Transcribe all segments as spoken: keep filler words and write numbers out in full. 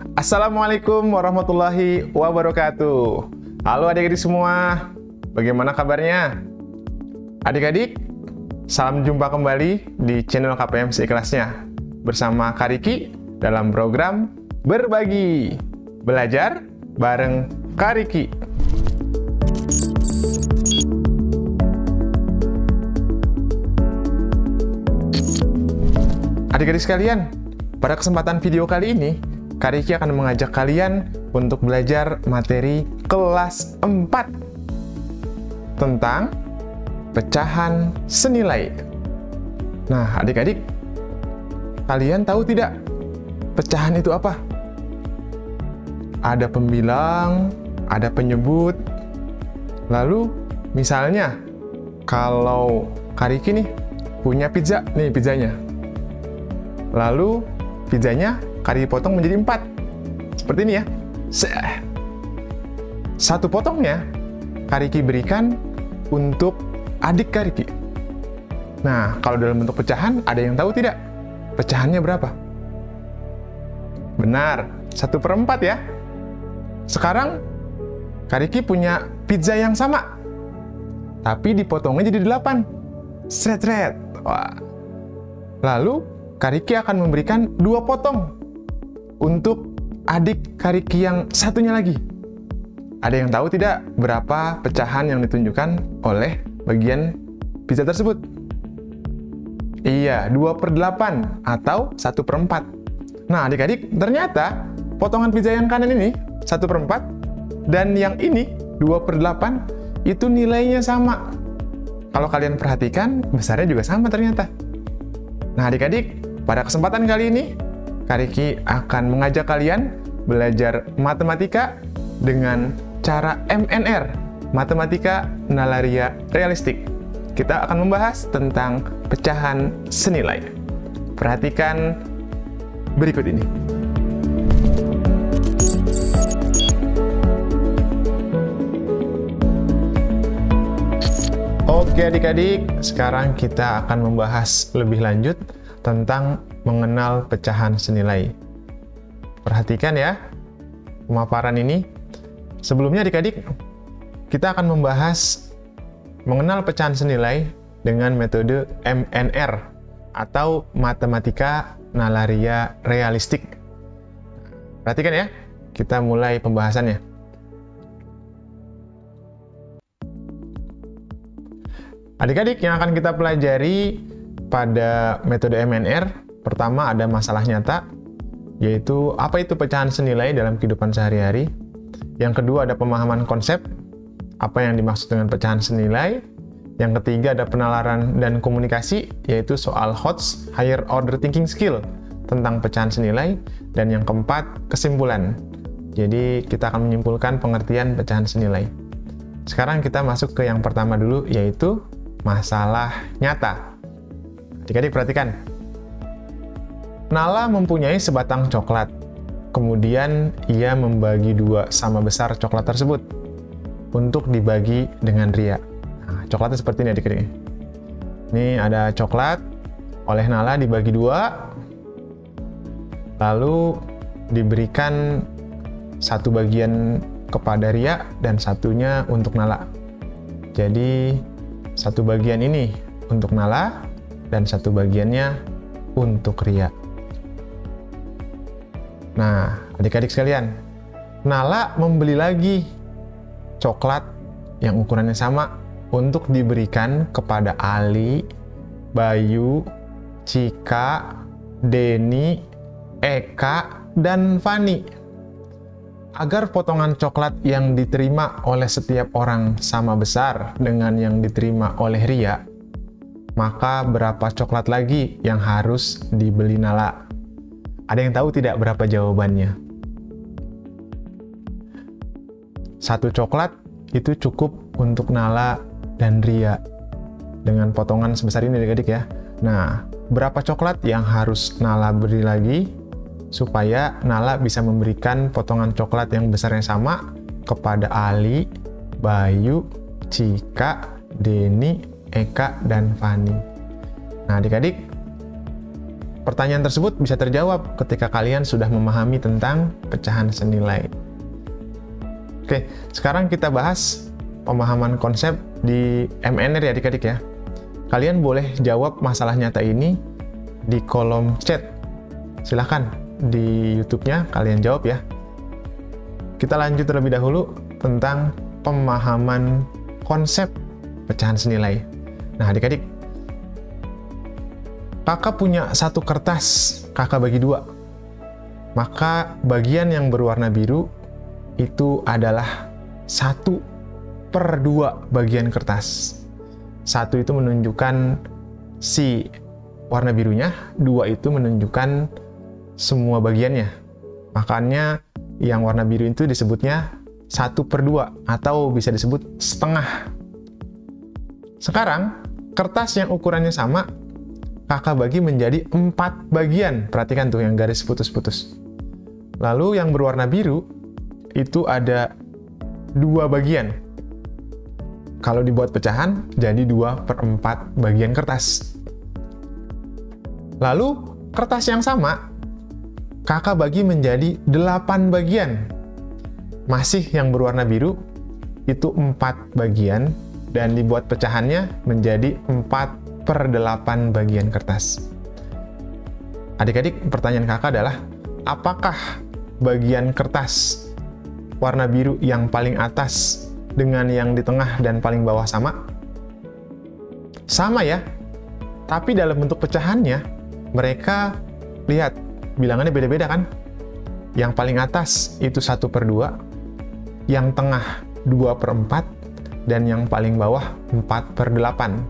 Assalamualaikum warahmatullahi wabarakatuh. Halo adik-adik semua, bagaimana kabarnya? Adik-adik, salam jumpa kembali di channel K P M Seikhlasnya bersama Kak Riki dalam program Berbagi Belajar bareng Kak Riki. Adik-adik sekalian, pada kesempatan video kali ini, Kak Riki akan mengajak kalian untuk belajar materi kelas empat tentang pecahan senilai. Nah, adik-adik, kalian tahu tidak pecahan itu apa? Ada pembilang, ada penyebut. Lalu, misalnya, kalau Kak Riki nih punya pizza, nih pizzanya. Lalu, pizzanya Kak Riki potong menjadi empat. Seperti ini ya. Satu potongnya Kak Riki berikan untuk adik Kak Riki. Nah, kalau dalam bentuk pecahan, ada yang tahu tidak? Pecahannya berapa? Benar, satu per empat ya. Sekarang, Kak Riki punya pizza yang sama. Tapi dipotongnya jadi delapan. Sret-sret. Wah. Lalu, Kak Riki akan memberikan dua potong untuk adik Kak Riki yang satunya lagi. Ada yang tahu tidak berapa pecahan yang ditunjukkan oleh bagian pizza tersebut? Iya, dua per delapan atau satu per empat. Nah, adik-adik, ternyata potongan pizza yang kanan ini satu per empat dan yang ini dua per delapan itu nilainya sama. Kalau kalian perhatikan, besarnya juga sama ternyata. Nah, adik-adik, pada kesempatan kali ini, Kak Riki akan mengajak kalian belajar matematika dengan cara M N R, matematika nalaria realistik. Kita akan membahas tentang pecahan senilai. Perhatikan berikut ini. Oke adik-adik, sekarang kita akan membahas lebih lanjut tentang mengenal pecahan senilai. Perhatikan ya, pemaparan ini. Sebelumnya adik-adik, kita akan membahas mengenal pecahan senilai dengan metode M N R atau matematika nalaria realistik. Perhatikan ya, kita mulai pembahasannya. Adik-adik, yang akan kita pelajari pada metode M N R, pertama ada masalah nyata, yaitu apa itu pecahan senilai dalam kehidupan sehari-hari. Yang kedua ada pemahaman konsep, apa yang dimaksud dengan pecahan senilai. Yang ketiga ada penalaran dan komunikasi, yaitu soal H O T S, Higher Order Thinking Skill, tentang pecahan senilai. Dan yang keempat, kesimpulan. Jadi kita akan menyimpulkan pengertian pecahan senilai. Sekarang kita masuk ke yang pertama dulu, yaitu masalah nyata. Adik-adik perhatikan. Nala mempunyai sebatang coklat. Kemudian ia membagi dua sama besar coklat tersebut untuk dibagi dengan Ria. Nah, coklatnya seperti ini adik-adik. Ini ada coklat oleh Nala dibagi dua. Lalu diberikan satu bagian kepada Ria dan satunya untuk Nala. Jadi satu bagian ini untuk Nala dan satu bagiannya untuk Ria. Nah, adik-adik sekalian, Nala membeli lagi coklat yang ukurannya sama untuk diberikan kepada Ali, Bayu, Cika, Denny, Eka, dan Fani. Agar potongan coklat yang diterima oleh setiap orang sama besar dengan yang diterima oleh Ria, maka berapa coklat lagi yang harus dibeli Nala? Ada yang tahu tidak berapa jawabannya? Satu coklat itu cukup untuk Nala dan Ria dengan potongan sebesar ini adik-adik ya. Nah, berapa coklat yang harus Nala beri lagi supaya Nala bisa memberikan potongan coklat yang besarnya sama kepada Ali, Bayu, Cika, Denny, Eka, dan Fani. Nah, adik-adik, Pertanyaan tersebut bisa terjawab ketika kalian sudah memahami tentang pecahan senilai. Oke, sekarang kita bahas pemahaman konsep di M N R ya adik-adik ya. Kalian boleh jawab masalah nyata ini di kolom chat. Silahkan di YouTube-nya kalian jawab ya. Kita lanjut terlebih dahulu tentang pemahaman konsep pecahan senilai. Nah adik-adik, kakak punya satu kertas, kakak bagi dua. Maka bagian yang berwarna biru itu adalah satu per dua bagian kertas. Satu itu menunjukkan si warna birunya, dua itu menunjukkan semua bagiannya. Makanya yang warna biru itu disebutnya satu per dua atau bisa disebut setengah. Sekarang, kertas yang ukurannya sama, kakak bagi menjadi empat bagian. Perhatikan tuh yang garis putus-putus. Lalu yang berwarna biru, itu ada dua bagian. Kalau dibuat pecahan, jadi dua per empat bagian kertas. Lalu, kertas yang sama, kakak bagi menjadi delapan bagian. Masih yang berwarna biru, itu empat bagian, dan dibuat pecahannya menjadi empat per delapan bagian kertas. Adik-adik, pertanyaan kakak adalah, apakah bagian kertas warna biru yang paling atas dengan yang di tengah dan paling bawah sama? Sama ya, tapi dalam bentuk pecahannya, mereka lihat, bilangannya beda-beda kan? Yang paling atas itu satu per dua, yang tengah dua per empat, dan yang paling bawah empat per delapan.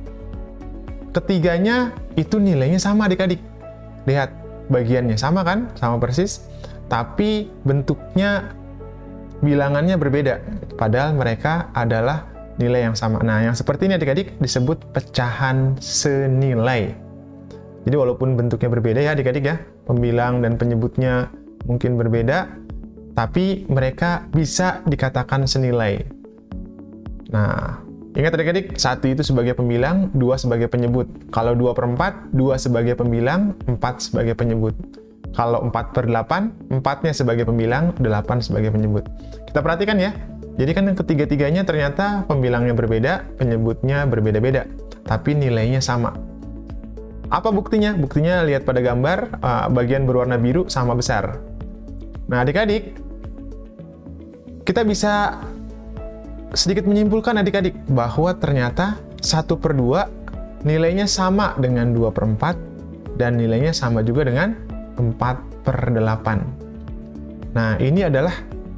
Ketiganya itu nilainya sama adik-adik. Lihat, bagiannya sama kan? Sama persis, tapi bentuknya, bilangannya berbeda. Padahal mereka adalah nilai yang sama. Nah, yang seperti ini adik-adik disebut pecahan senilai. Jadi walaupun bentuknya berbeda ya adik-adik ya, pembilang dan penyebutnya mungkin berbeda, tapi mereka bisa dikatakan senilai. Nah, ingat adik-adik, satu itu sebagai pembilang, dua sebagai penyebut. Kalau dua per empat, dua sebagai pembilang, empat sebagai penyebut. Kalau empat per delapan, empatnya sebagai pembilang, delapan sebagai penyebut. Kita perhatikan ya, jadi kan yang ketiga-tiganya ternyata pembilangnya berbeda, penyebutnya berbeda-beda, tapi nilainya sama. Apa buktinya? Buktinya lihat pada gambar, bagian berwarna biru sama besar. Nah adik-adik, kita bisa sedikit menyimpulkan adik-adik bahwa ternyata satu per dua nilainya sama dengan dua per empat dan nilainya sama juga dengan empat per delapan. Nah, ini adalah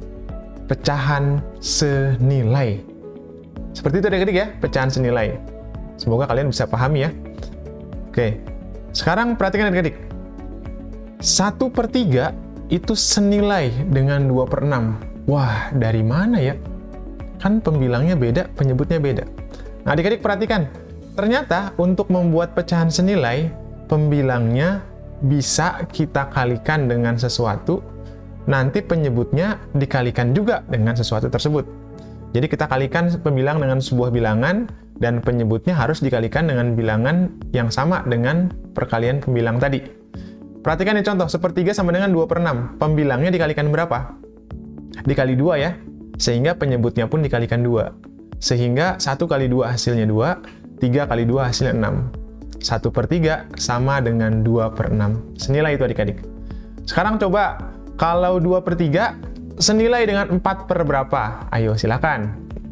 pecahan senilai. Seperti itu adik-adik ya, pecahan senilai. Semoga kalian bisa pahami ya. Oke, sekarang perhatikan adik-adik. satu per tiga itu senilai dengan dua per enam. Wah, dari mana ya? Kan pembilangnya beda, penyebutnya beda. Nah, adik-adik perhatikan. Ternyata untuk membuat pecahan senilai, pembilangnya bisa kita kalikan dengan sesuatu, nanti penyebutnya dikalikan juga dengan sesuatu tersebut. Jadi kita kalikan pembilang dengan sebuah bilangan, dan penyebutnya harus dikalikan dengan bilangan yang sama dengan perkalian pembilang tadi. Perhatikan nih contoh, sepertiga sama dengan dua per enam. Pembilangnya dikalikan berapa? Dikali dua ya. Sehingga penyebutnya pun dikalikan dua. Sehingga satu kali dua hasilnya dua, tiga kali dua hasilnya enam. satu per tiga sama dengan dua per enam. Senilai itu adik-adik. Sekarang coba, kalau dua per tiga senilai dengan empat per berapa? Ayo silakan.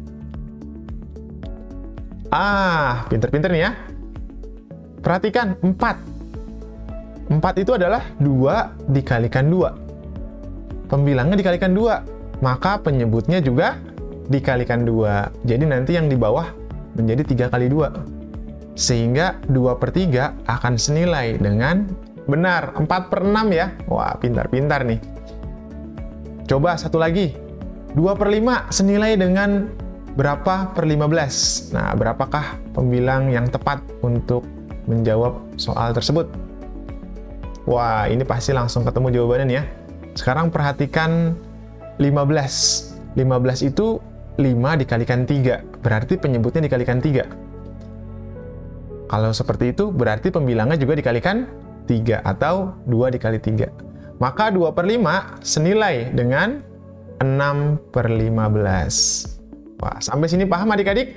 Ah, pinter-pinter nih ya. Perhatikan, empat. empat itu adalah dua dikalikan dua. Pembilangnya dikalikan dua. Maka penyebutnya juga dikalikan dua. Jadi nanti yang di bawah menjadi tiga kali dua. Sehingga dua per tiga akan senilai dengan benar empat per enam ya. Wah, pintar-pintar nih. Coba satu lagi. dua per lima senilai dengan berapa per lima belas? Nah, berapakah pembilang yang tepat untuk menjawab soal tersebut? Wah, ini pasti langsung ketemu jawabannya nih ya. Sekarang perhatikan lima belas. lima belas itu lima dikalikan tiga, berarti penyebutnya dikalikan tiga. Kalau seperti itu, berarti pembilangnya juga dikalikan tiga atau dua dikali tiga. Maka dua per lima senilai dengan enam per lima belas. Wah, sampai sini paham adik-adik?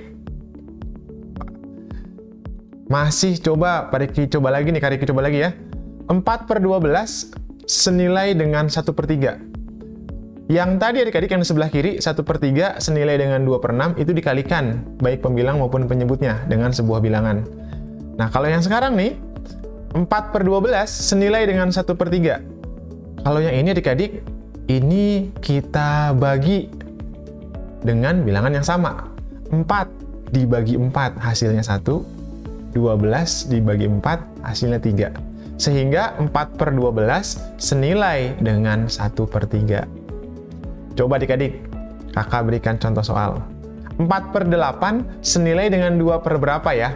Masih coba, Pak Riki coba lagi nih, Kak Riki coba lagi ya. empat per dua belas senilai dengan satu per tiga. Yang tadi adik-adik yang di sebelah kiri, satu per tiga senilai dengan dua per enam, itu dikalikan, baik pembilang maupun penyebutnya, dengan sebuah bilangan. Nah, kalau yang sekarang nih, empat per dua belas senilai dengan satu per tiga. Kalau yang ini adik-adik, ini kita bagi dengan bilangan yang sama. empat dibagi empat hasilnya satu, dua belas dibagi empat hasilnya tiga. Sehingga empat per dua belas senilai dengan satu per tiga. Coba adik-adik, kakak berikan contoh soal. empat per delapan senilai dengan dua per berapa ya?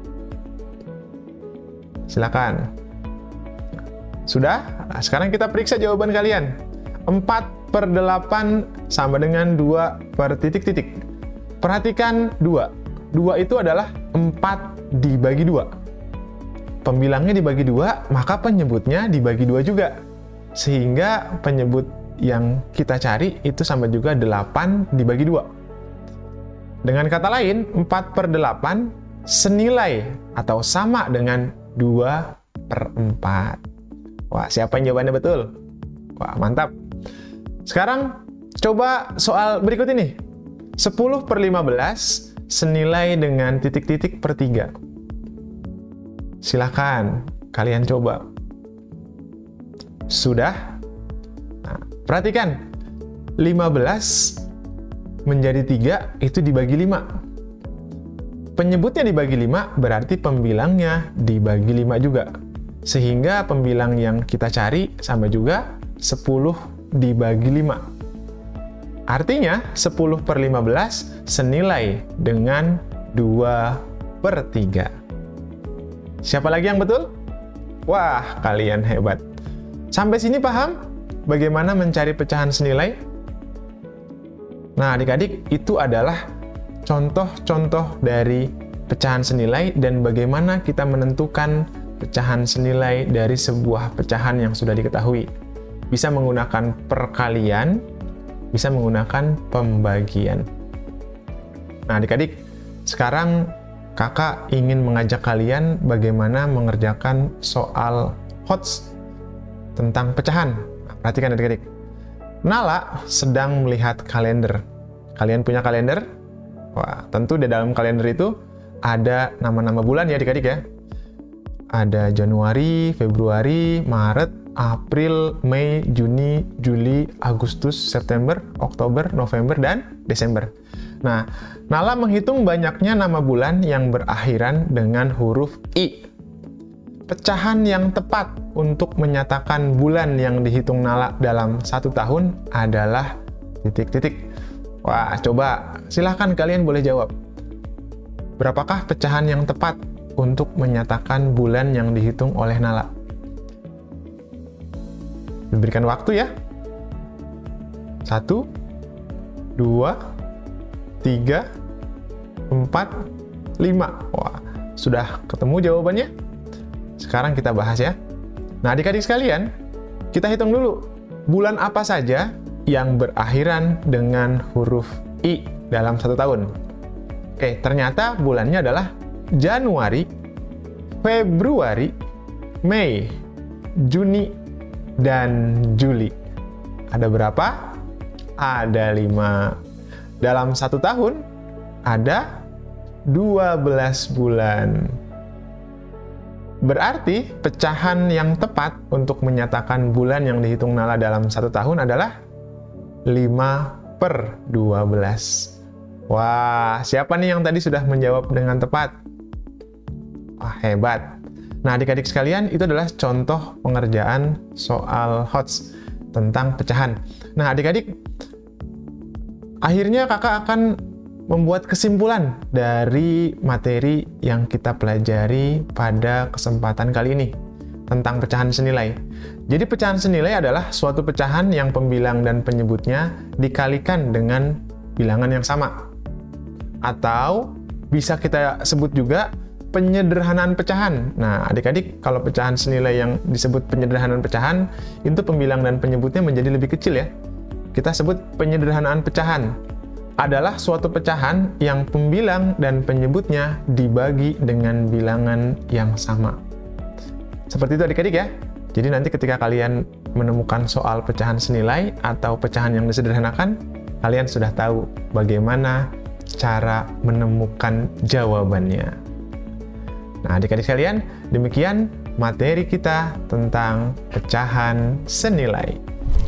Silakan. Sudah? Nah, sekarang kita periksa jawaban kalian. empat per delapan sama dengan dua per titik-titik. Perhatikan dua. dua itu adalah empat dibagi dua. Pembilangnya dibagi dua, maka penyebutnya dibagi dua juga. Sehingga penyebut yang kita cari itu sama juga delapan dibagi dua. Dengan kata lain, empat per delapan senilai atau sama dengan dua per empat. Wah, siapa yang jawabannya betul? Wah, mantap. Sekarang, coba soal berikut ini. sepuluh per lima belas senilai dengan titik-titik per tiga. Silakan, kalian coba. Sudah? Nah, perhatikan. lima belas menjadi tiga, itu dibagi lima. Penyebutnya dibagi lima, berarti pembilangnya dibagi lima juga. Sehingga pembilang yang kita cari sama juga sepuluh dibagi lima. Artinya, sepuluh per lima belas senilai dengan dua per tiga. Siapa lagi yang betul? Wah, kalian hebat. Sampai sini paham bagaimana mencari pecahan senilai? Nah, adik-adik, itu adalah contoh-contoh dari pecahan senilai dan bagaimana kita menentukan pecahan senilai dari sebuah pecahan yang sudah diketahui. Bisa menggunakan perkalian, bisa menggunakan pembagian. Nah, adik-adik, sekarang kakak ingin mengajak kalian bagaimana mengerjakan soal H O T S tentang pecahan. Nah, perhatikan adik-adik. Nala sedang melihat kalender. Kalian punya kalender? Wah, tentu di dalam kalender itu ada nama-nama bulan ya adik-adik ya. Ada Januari, Februari, Maret, April, Mei, Juni, Juli, Agustus, September, Oktober, November, dan Desember. Nah, Nala menghitung banyaknya nama bulan yang berakhiran dengan huruf I. Pecahan yang tepat untuk menyatakan bulan yang dihitung Nala dalam satu tahun adalah titik-titik. Wah, coba silahkan kalian boleh jawab. Berapakah pecahan yang tepat untuk menyatakan bulan yang dihitung oleh Nala? Diberikan waktu ya. Satu, dua, tiga, empat, lima. Wah, sudah ketemu jawabannya? Sekarang kita bahas ya. Nah, adik-adik sekalian, kita hitung dulu. Bulan apa saja yang berakhiran dengan huruf I dalam satu tahun? Oke, ternyata bulannya adalah Januari, Februari, Mei, Juni, dan Juli. Ada berapa? Ada lima. Dalam satu tahun, ada dua belas bulan. Berarti, pecahan yang tepat untuk menyatakan bulan yang dihitung Nala dalam satu tahun adalah lima per dua belas. Wah, siapa nih yang tadi sudah menjawab dengan tepat? Wah, hebat. Nah, adik-adik sekalian, itu adalah contoh pengerjaan soal H O T S tentang pecahan. Nah, adik-adik, akhirnya kakak akan membuat kesimpulan dari materi yang kita pelajari pada kesempatan kali ini tentang pecahan senilai. Jadi, pecahan senilai adalah suatu pecahan yang pembilang dan penyebutnya dikalikan dengan bilangan yang sama. Atau bisa kita sebut juga penyederhanaan pecahan. Nah, adik-adik, kalau pecahan senilai yang disebut penyederhanaan pecahan, itu pembilang dan penyebutnya menjadi lebih kecil ya. Kita sebut penyederhanaan pecahan. Adalah suatu pecahan yang pembilang dan penyebutnya dibagi dengan bilangan yang sama. Seperti itu adik-adik ya. Jadi nanti ketika kalian menemukan soal pecahan senilai atau pecahan yang disederhanakan, kalian sudah tahu bagaimana cara menemukan jawabannya. Nah, adik-adik sekalian, demikian materi kita tentang pecahan senilai.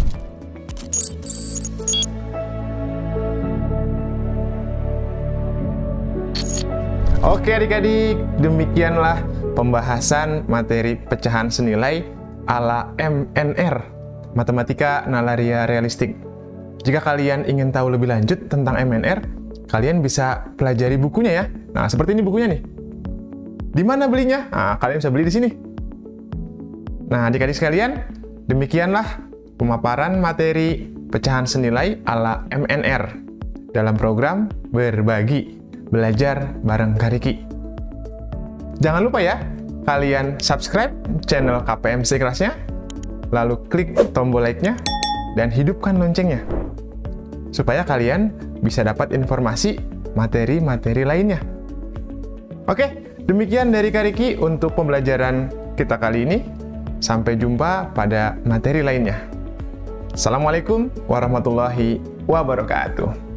Oke adik-adik, demikianlah pembahasan materi pecahan senilai ala M N R, Matematika Nalaria Realistik. Jika kalian ingin tahu lebih lanjut tentang M N R, kalian bisa pelajari bukunya ya. Nah, seperti ini bukunya nih. Di mana belinya? Nah, kalian bisa beli di sini. Nah, adik-adik sekalian, demikianlah pemaparan materi pecahan senilai ala M N R dalam program Berbagi Belajar bareng Kak Riki. Jangan lupa ya, kalian subscribe channel K P M C kelasnya, lalu klik tombol like-nya, dan hidupkan loncengnya, supaya kalian bisa dapat informasi materi-materi lainnya. Oke, demikian dari Kak Riki untuk pembelajaran kita kali ini. Sampai jumpa pada materi lainnya. Assalamualaikum warahmatullahi wabarakatuh.